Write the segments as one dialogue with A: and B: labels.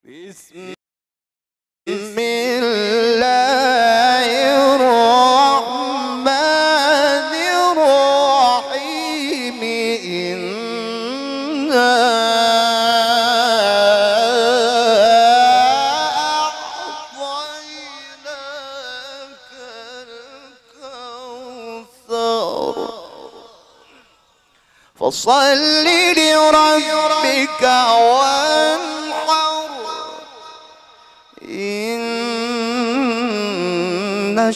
A: بسم الله الرحمن الرحيم إنا أعطيناك الكوثر فصل لربك وانحر إن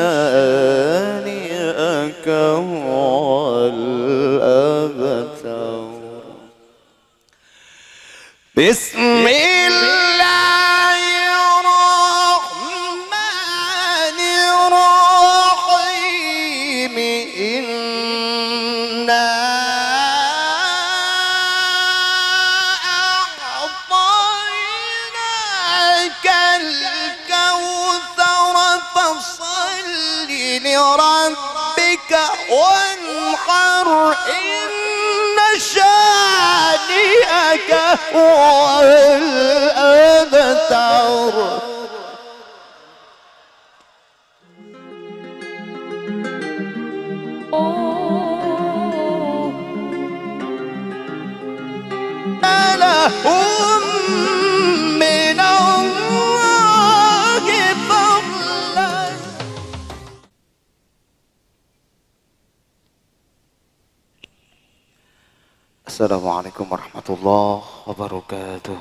A: شانئك هو الأبتر. بسم الله الرحمن الرحيم إنا أعطيناك الكوثر فصل لربك وانحر إن شانئك هو الأبتر. لهم من الله فضلا. السلام عليكم ورحمة الله وبركاته.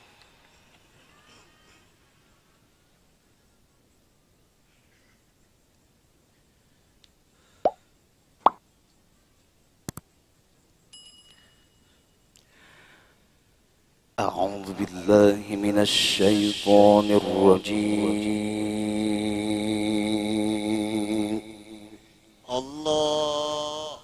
A: أعوذ بالله من الشيطان الرجيم. الله.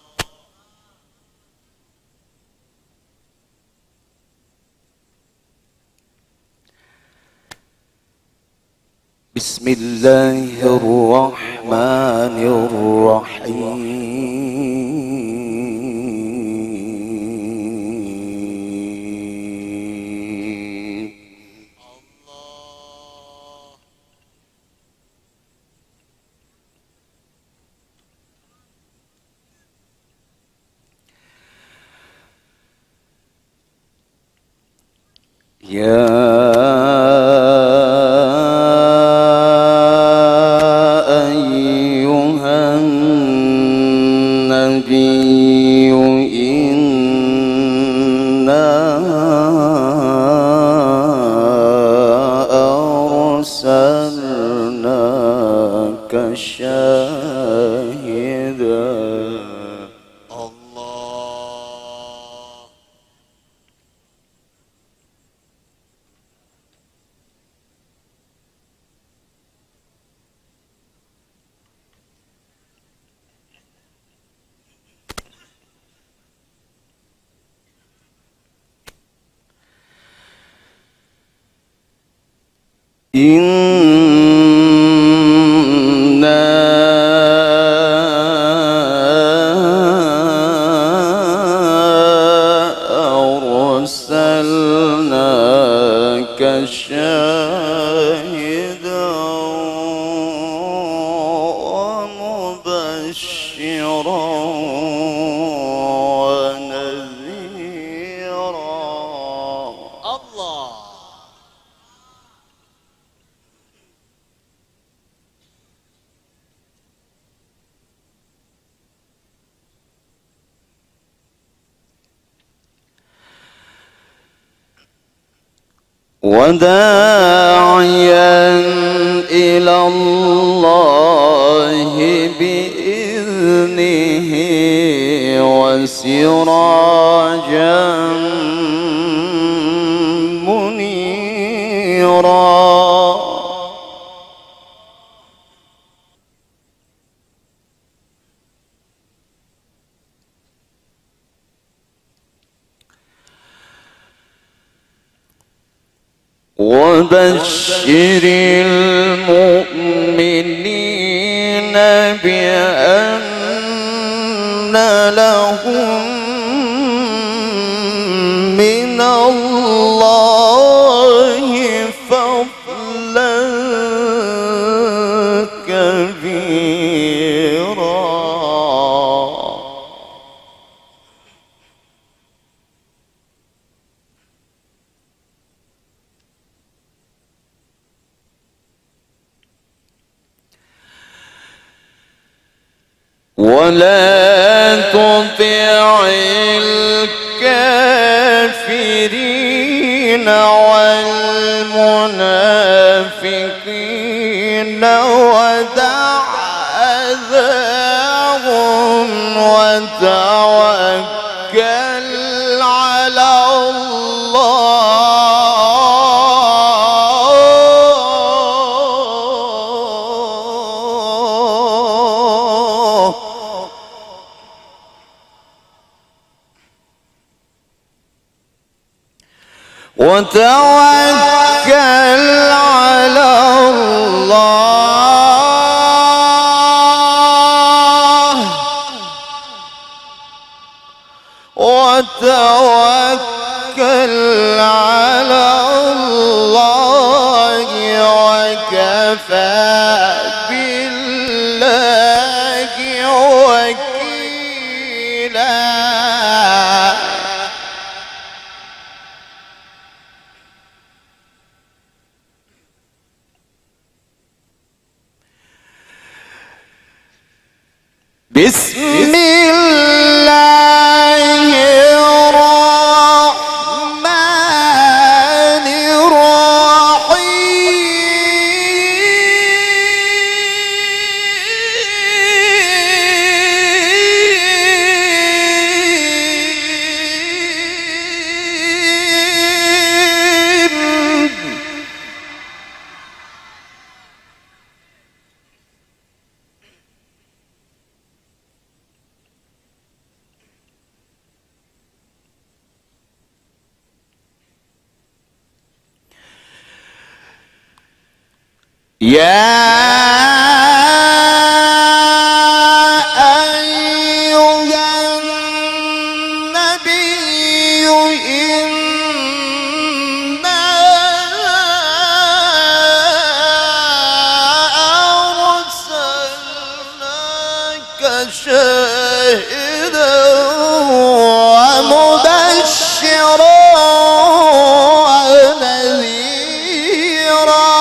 A: بسم الله الرحمن الرحيم. يا أيها النبي إنا أرسلناك شاهدا. إنا أرسلناك شاهدا ومبشرا ونذيرا. الله. وداعيا إلى الله بإذنه وسراجا منيرا. وبشر المؤمنين بأن لهم من الله ولا تطع الكافرين والمنافقين ودع أذاهم وتوكل على الله. وتوكل على الله. وتوكل على الله وكفى بالله وكيلا. بسم الله الرحمن الرحيم. يا أيها النبي إنا أرسلناك شاهدا ومبشرا ونذيرا.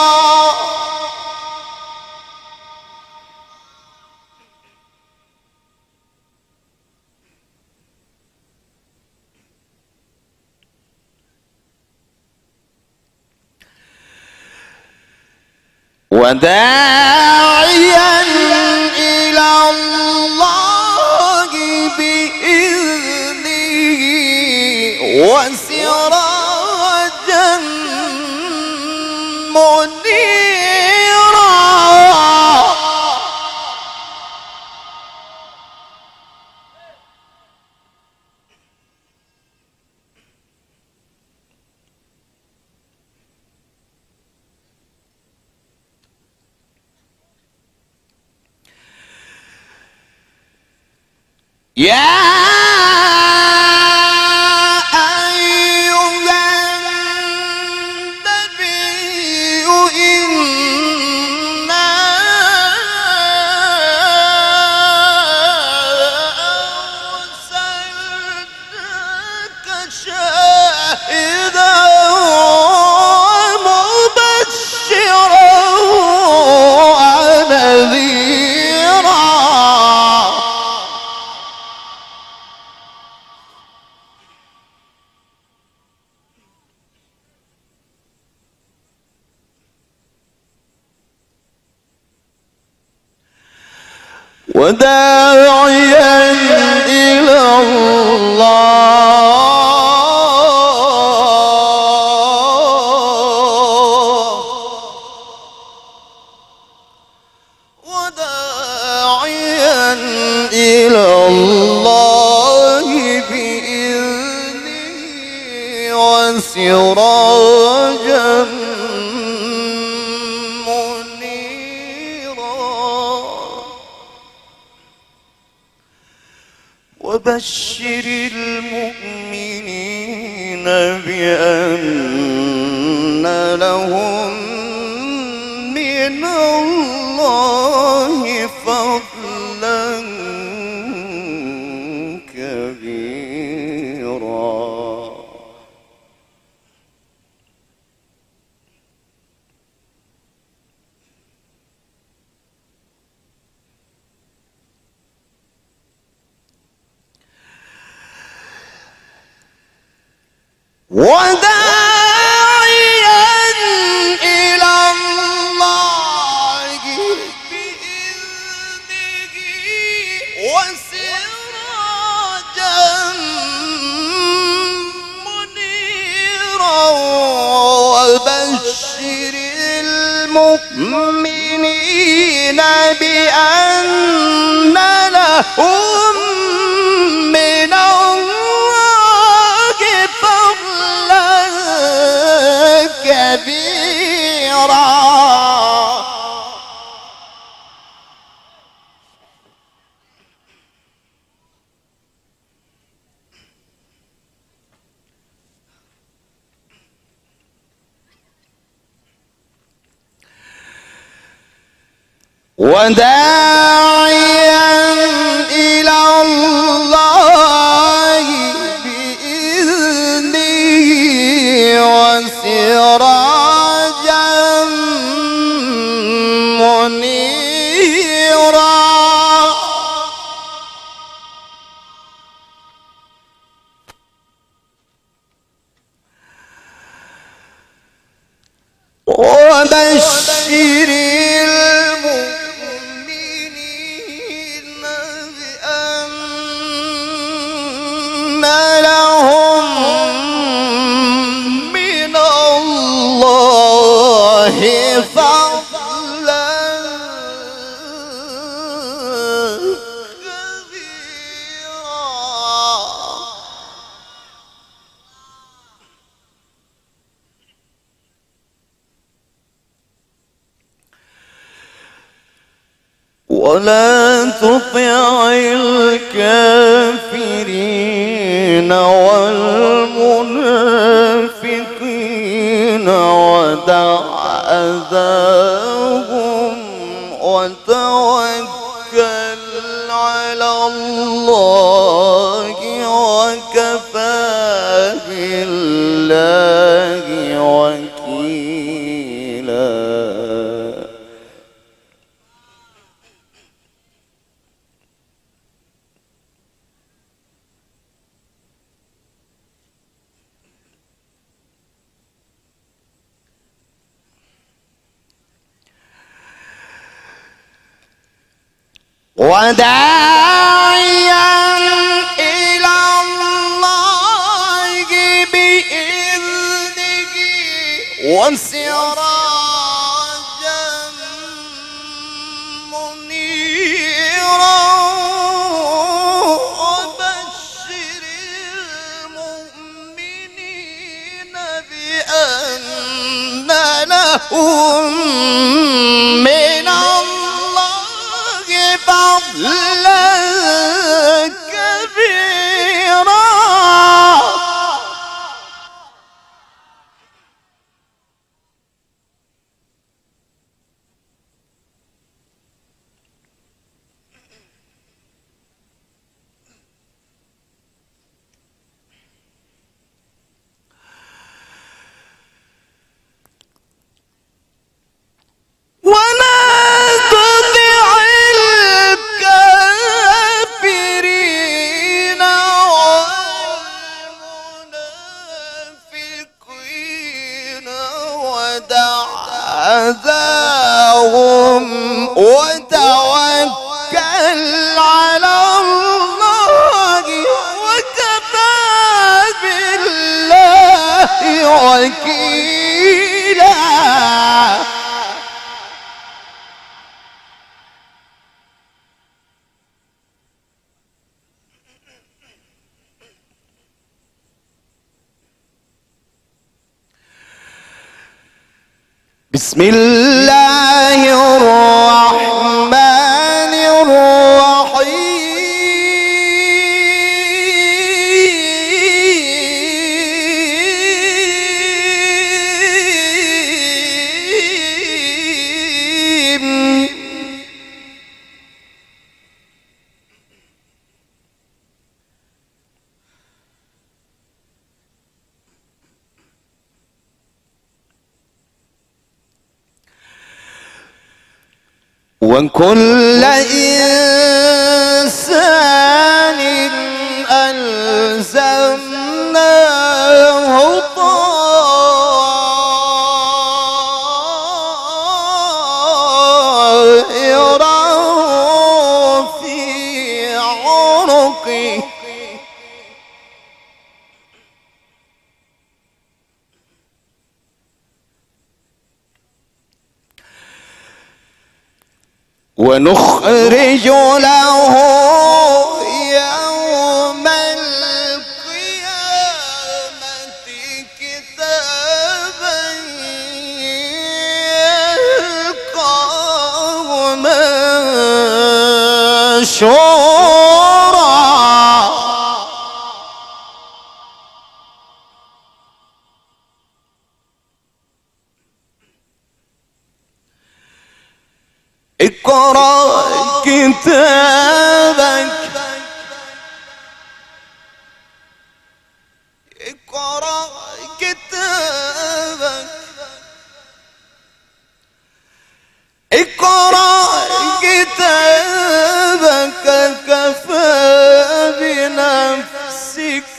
A: وداعيا إلى الله بإذنه وسراجا منيرا. يا أيها النبي إنا أرسلناك شاهدا ومبشرا ونذيرا. وداعيا إلى الله. وداعيا إلى الله بإذنه وسراجا وبشر المؤمنين بأن لهم من الله فضلا كبيرا. وداعيا إلى الله بإذنه وسراجا منيرا وبشر المؤمنين بأن لهم من الله فضلا كبيرا. وداعيا إلى الله بإذنه وسراجا منيرا وبشر المؤمنين بأن لهم من الله فضلا كبيرا. ولا تطع الكافرين والمنافقين ودع أذاهم وتوكل على الله وكفى بالله وكيلا. وداعيا إلى الله بإذنه وسراجا منيرا وبشر المؤمنين بأن لهم من فضلا كبيرا. أذاهم وتوكل على الله وكفى بالله وكيلا. بسم الله الرحمن الرحيم. وكل إنسان ألزمناه ونخرج له يوم القيامة كتابا يلقاه منشورا. اقرأ كتابك، اقرأ كتابك، اقرأ كتابك كفى بنفسك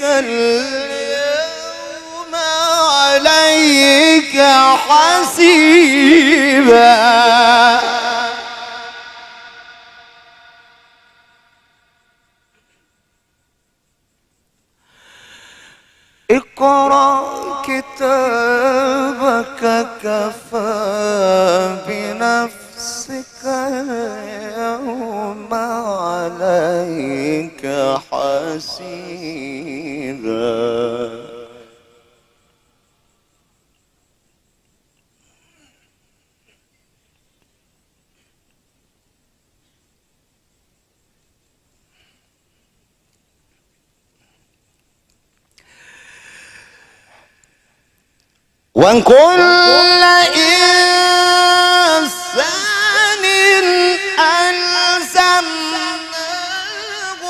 A: اليوم عليك حسيبا. اقرأ كتابك كفى بنفسك اليوم عليك حسيبا. وكل إنسان ألزمناه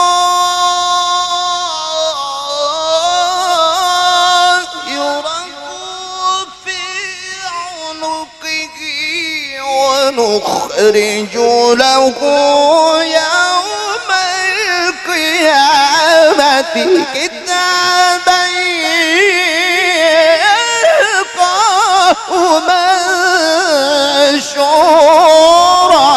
A: طائره في عنقه ونخرج له يوم القيامة كتابا منشورا.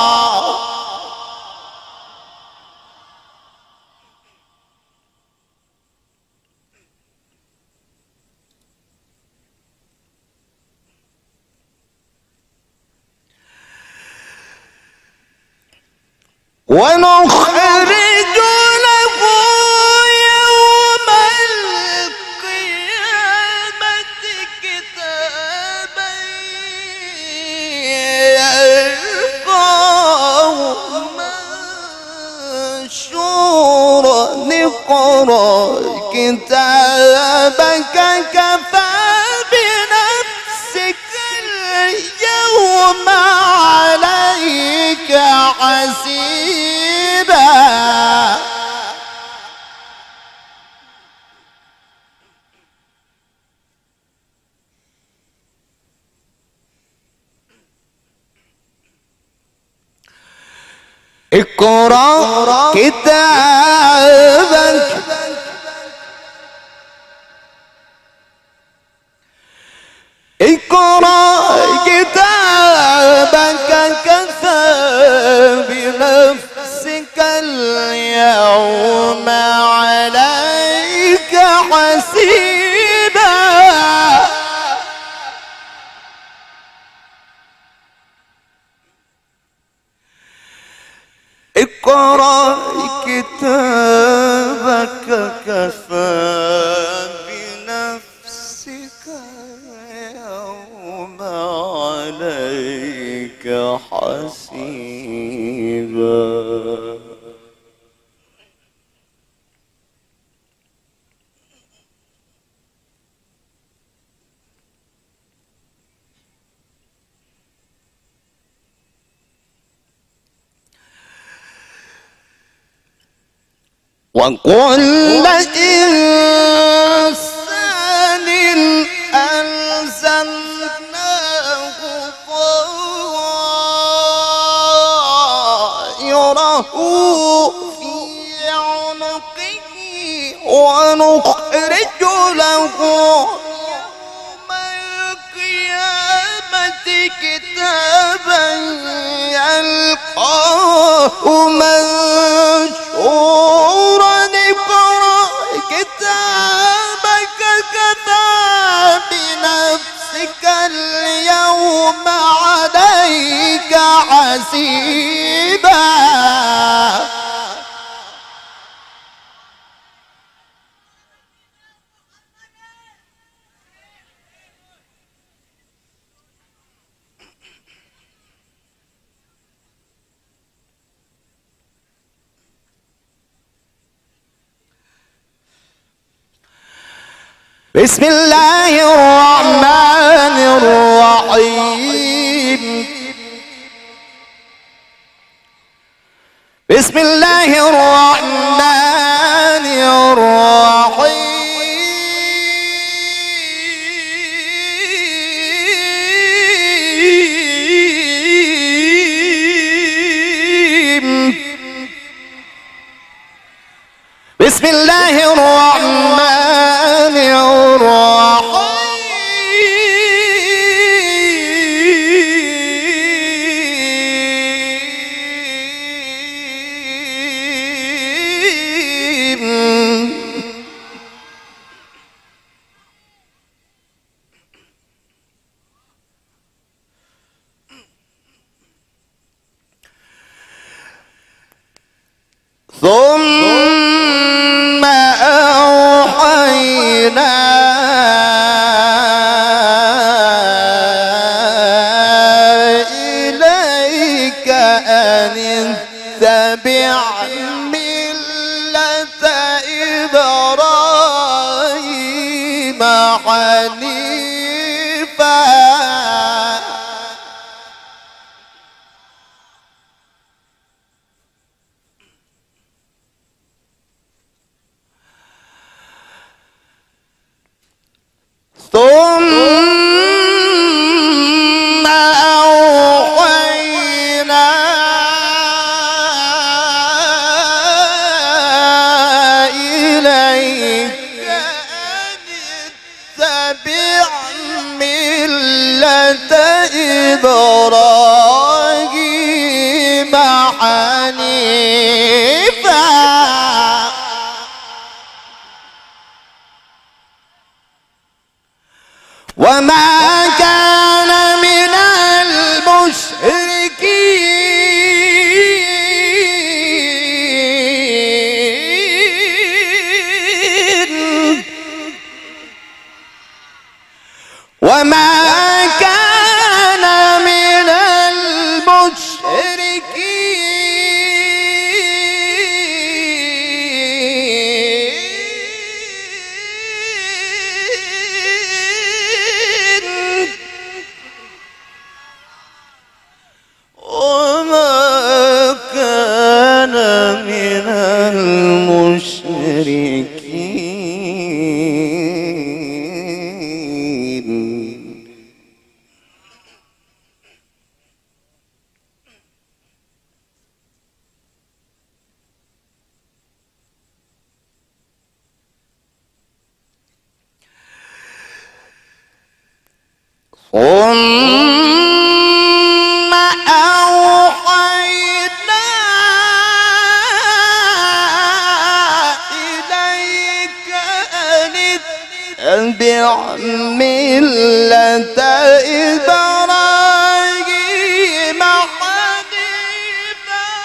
A: ونخرج له يوم القيامة كتابا يلقاه منشورا. اقرأ كتابك كفى بنفسك اليوم عليك حسيبا. اقرأ كتابك، اقرأ كتابك كفى بنفسك اليوم عليك حسيبا. اقرأ كتابك كفى بنفسك اليوم عليك حسيبا. وكل إنسان ألزمناه طائره في عنقه ونخرج له يوم القيامة كتابا يلقاه منشورا. اقرأ كتابك كفى بنفسك اليوم عليك حسيبا. بسم الله الرحمن الرحيم. بسم الله الرحمن الرحيم. بسم الله الرحمن الرحيم. ثم أوحينا إليك أن اتبع ملة إبراهيم حنيفا. ثم أوحينا إليك أن اتبع ملة إبراهيم حنيفا. وما كان من المشركين. وما كان من المشركين. وما كان من المشركين. ثم أوحينا إليك أن اتبع ملة إبراهيم حنيفا.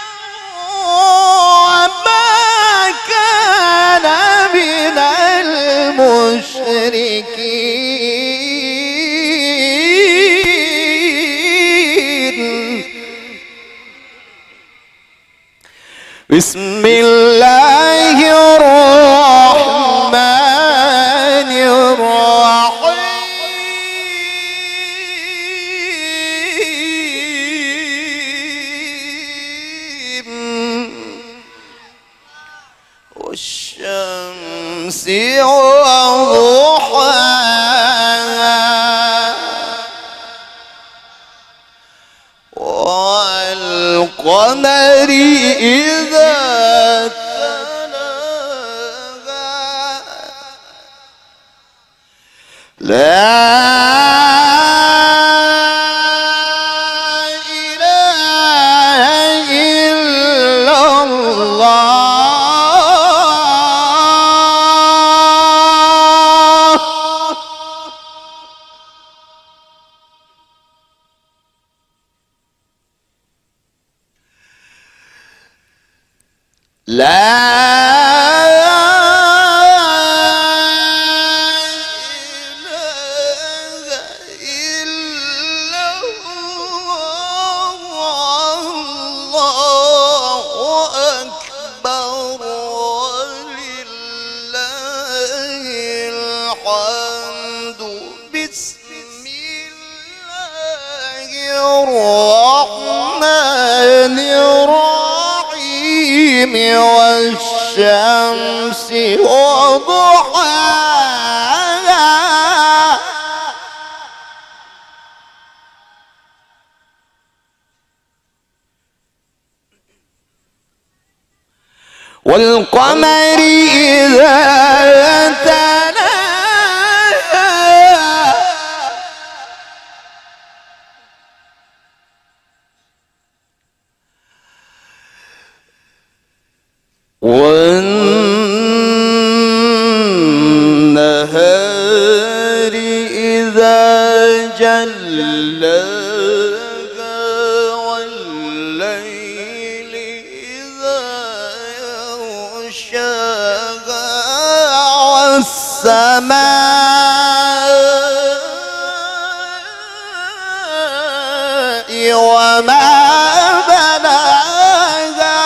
A: وما كان من المشركين. بسم الله الرحمن الرحيم. والشمس وضحاها والقمر إذا تلاها. لا إله إلا الله. الرحمن الرحيم والشمس وضحاها والقمر إذا تلاها والنهار إذا جلاها والليل إذا يغشاها والسماء وما بناها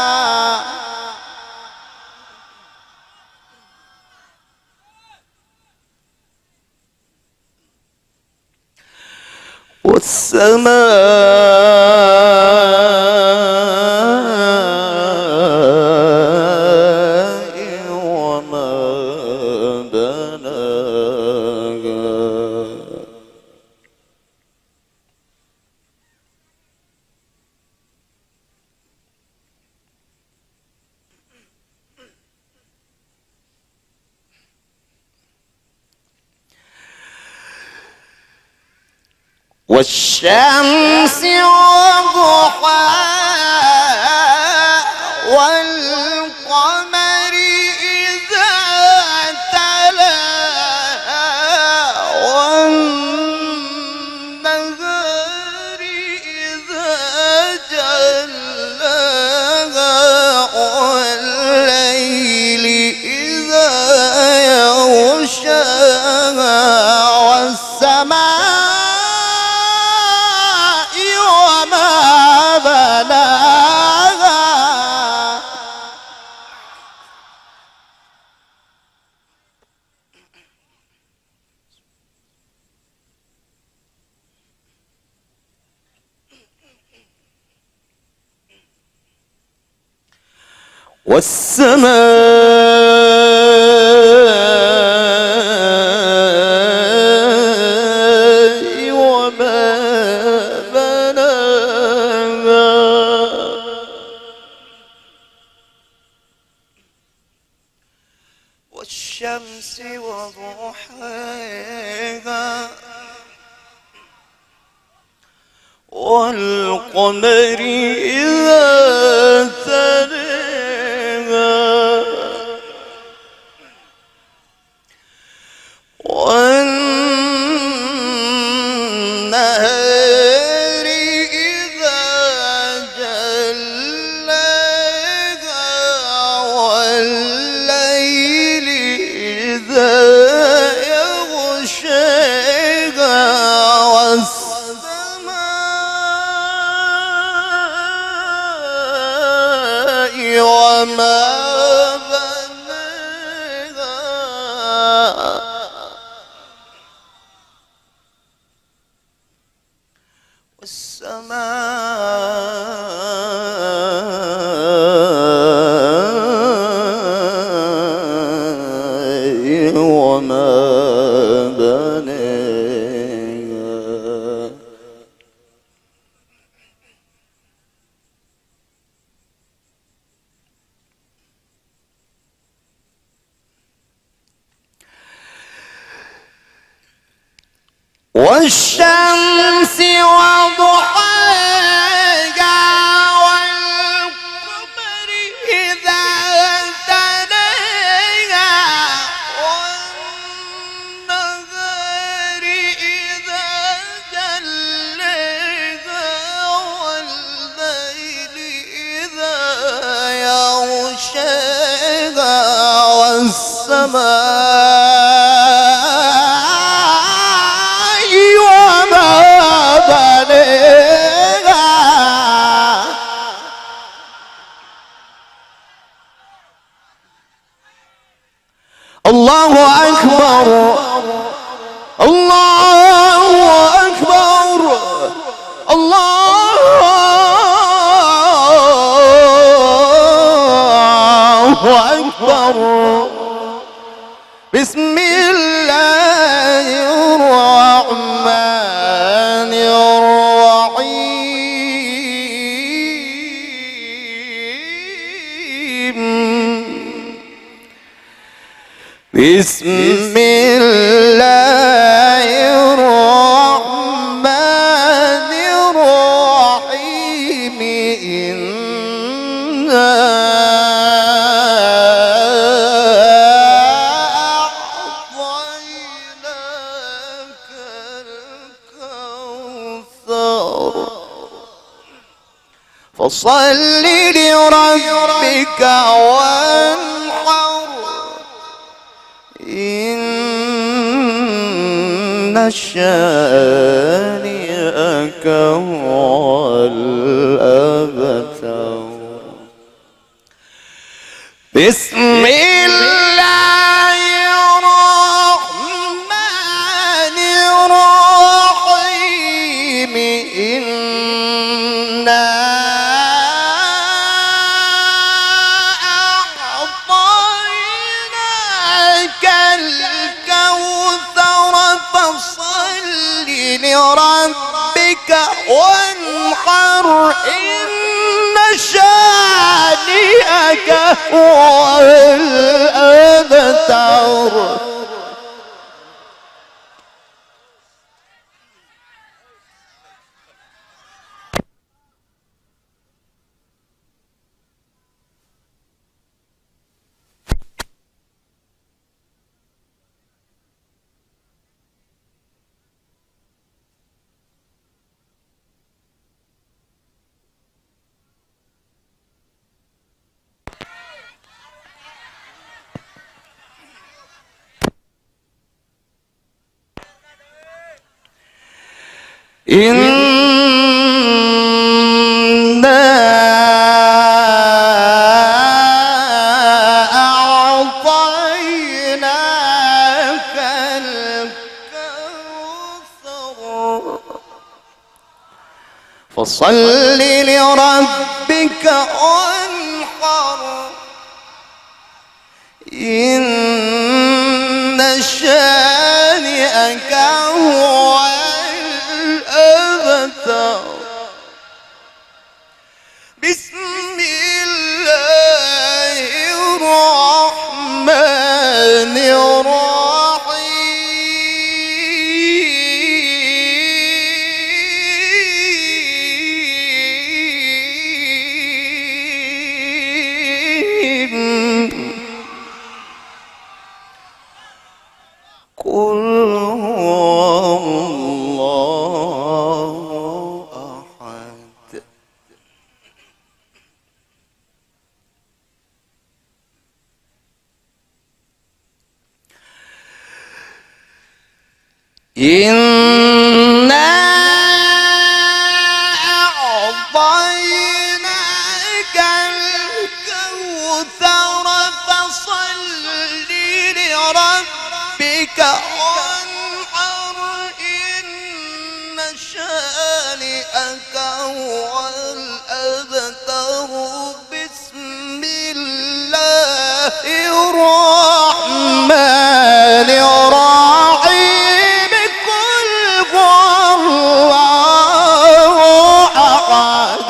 A: والسماء وما بناها والشمس وضحاها والقمر إذا تلاها والنهار إذا جلاها والليل إذا يغشاها والسماء والسماء وما بناها والشمس وضحاها والقمر إذا تلاها والنهار إذا جلاها والليل إذا يغشاها والسماء وما بناها والسماء وما بناها والشمس وضحاها والقمر إذا تلاها والنهار إذا جلاها والليل إذا يغشاها وما بنيها. الله أكبر الله أكبر الله أكبر. بسم الله الرحمن الرحيم. بسم الله الرحمن الرحيم. إنا أعطيناك الكوثر فصل لربك وانحر إن شانئك هو الأبتر. بسم الله الرحمن الرحيم. إنا أعطيناك الكوثر فصل لربك وانحر إن شانئك هو الأبتر. إنا أعطيناك الكوثر فصل لربك وانحر إن شانئك هو الأبتر. بسم الله الرحمن الرحيم. قل هو الله أحد إنا أعطيناك الكوثر فصل لربك وانحر إن شانئك هو الأبتر. بسم الله الرحمن الرحيم. قل هو الله أحد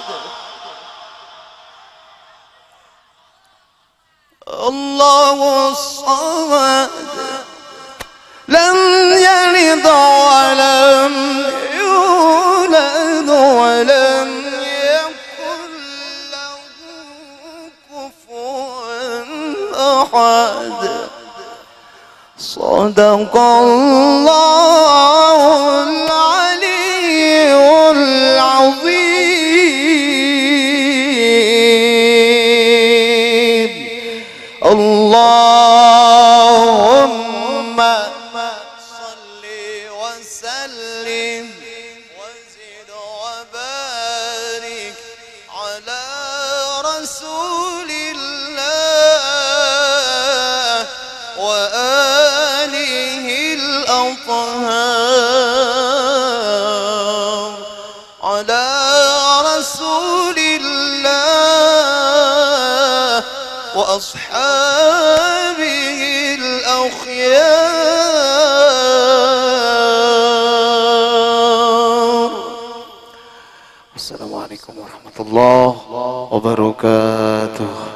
A: الله الصمد لم يلد ولم يولد ولم يكن له كفوا أحد. صدق الله العلي العظيم. الله رسول الله وآله الأطهار على رسول الله وأصحابه الأخيار. السلام عليكم ورحمة الله وبركاته.